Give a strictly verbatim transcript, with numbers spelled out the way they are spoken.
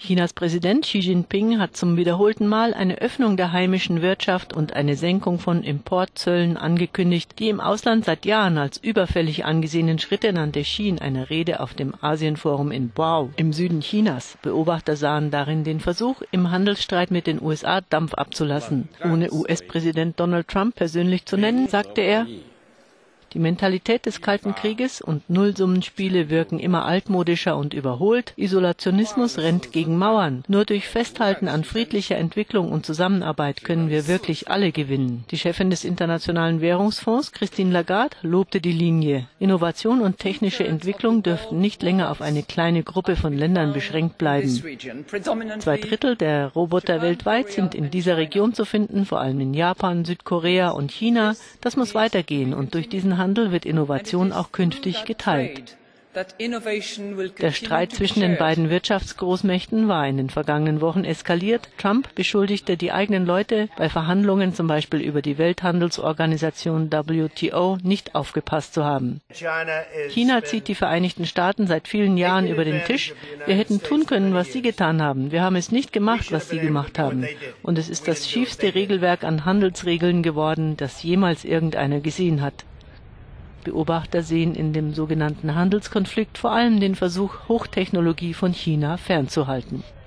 Chinas Präsident Xi Jinping hat zum wiederholten Mal eine Öffnung der heimischen Wirtschaft und eine Senkung von Importzöllen angekündigt. Die im Ausland seit Jahren als überfällig angesehenen Schritte nannte Xi in einer Rede auf dem Asienforum in Boao im Süden Chinas. Beobachter sahen darin den Versuch, im Handelsstreit mit den U S A Dampf abzulassen. Ohne U S-Präsident Donald Trump persönlich zu nennen, sagte er: Die Mentalität des Kalten Krieges und Nullsummenspiele wirken immer altmodischer und überholt. Isolationismus rennt gegen Mauern. Nur durch Festhalten an friedlicher Entwicklung und Zusammenarbeit können wir wirklich alle gewinnen. Die Chefin des Internationalen Währungsfonds, Christine Lagarde, lobte die Linie. Innovation und technische Entwicklung dürften nicht länger auf eine kleine Gruppe von Ländern beschränkt bleiben. Zwei Drittel der Roboter weltweit sind in dieser Region zu finden, vor allem in Japan, Südkorea und China. Das muss weitergehen und durch diesen Handel wird Innovation auch künftig geteilt. Der Streit zwischen den beiden Wirtschaftsgroßmächten war in den vergangenen Wochen eskaliert. Trump beschuldigte die eigenen Leute, bei Verhandlungen zum Beispiel über die Welthandelsorganisation W T O nicht aufgepasst zu haben. China zieht die Vereinigten Staaten seit vielen Jahren über den Tisch. Wir hätten tun können, was sie getan haben. Wir haben es nicht gemacht, was sie gemacht haben. Und es ist das schiefste Regelwerk an Handelsregeln geworden, das jemals irgendeiner gesehen hat. Beobachter sehen in dem sogenannten Handelskonflikt vor allem den Versuch, Hochtechnologie von China fernzuhalten.